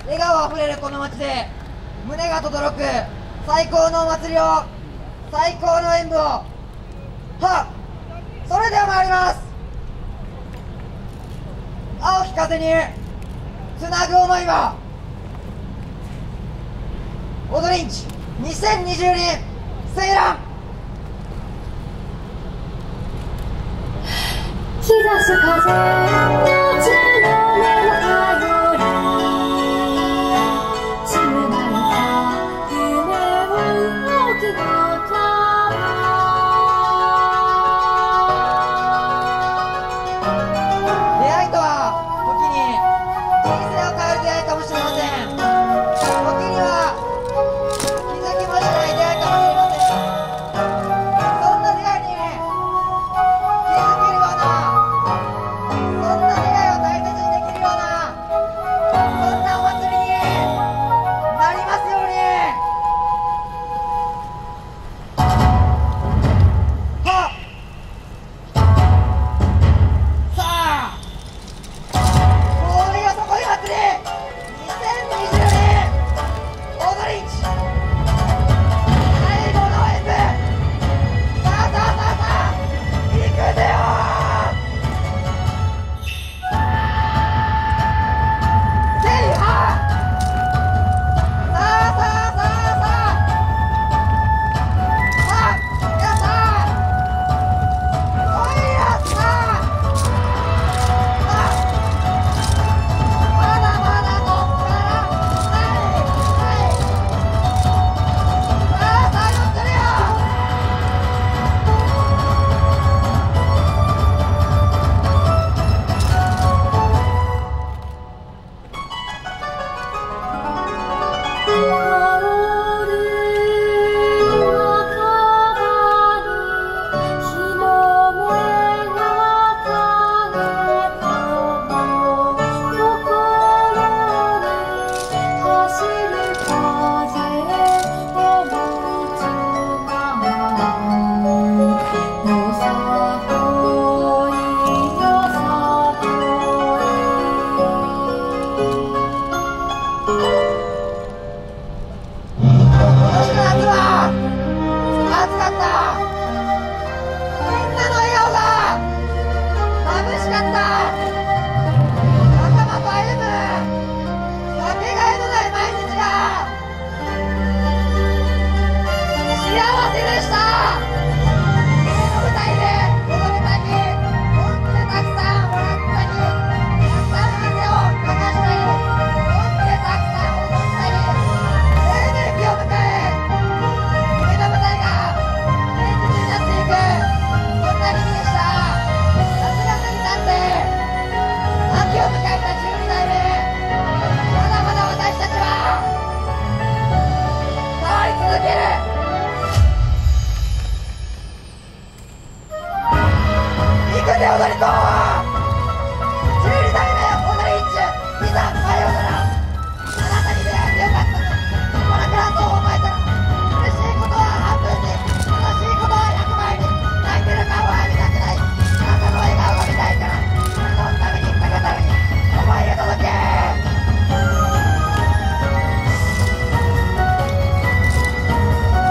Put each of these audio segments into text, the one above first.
笑顔あふれるこの街で胸が轟く最高のお祭りを、最高の演舞を、それでは参ります。青き風につなぐ思いは、踊りんち2020年セイラン。 日差し風夏の目の頼り、紡がれた夢を大きな出会いとは時に人生を変える出会いかもしれません。時には気づきもしない出会いかもしれません。そんな出会いに気づけるような、そんな出会いを大切にできるような、そんなお祭りになりますように。さあ、氷がそこに祭り2020年踊りんち最後の演舞、さあ行くぜよー。せいはさあやったー、おいやったー。まだまだこっからさあ乗ってるよ。今年の夏は暑かった。みんなの笑顔が眩しかった。仲間と歩むかけがえのない毎日が幸せでした。夢の舞台で踊れた日、本気でたくさん笑った日、たくさん汗を流した日、本気でたくさん踊った日、黎明期を迎え、夢の舞台が現実になっていく、そんな日々でした。夏が過ぎ去って秋を迎えた12代目、まだまだ私たちは変わり続ける。行くぜ踊り子、12代目踊り一中、いざさようなら。あなたに出会えてよかったとこれからそう思えたら、嬉しいことは半分に、悲しいことは100倍に。泣いてる顔は見たくない、あなたの笑顔が見たいから、そのためにそのために思いを届け。さ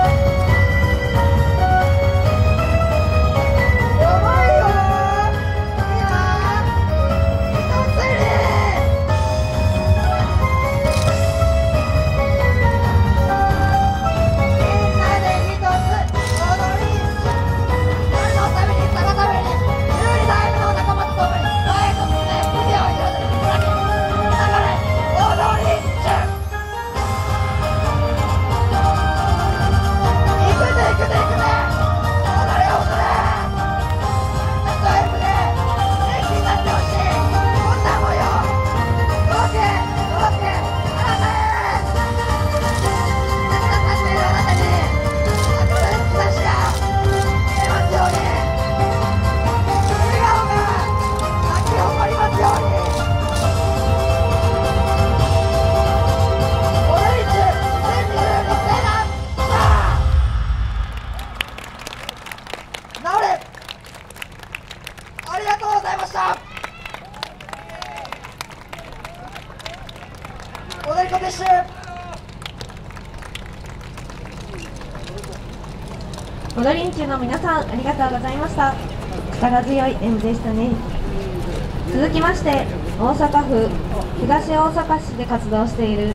踊り子撤収。 踊りんちゅうの皆さん、ありがとうございました。力強い演舞でしたね。続きまして、大阪府東大阪市で活動している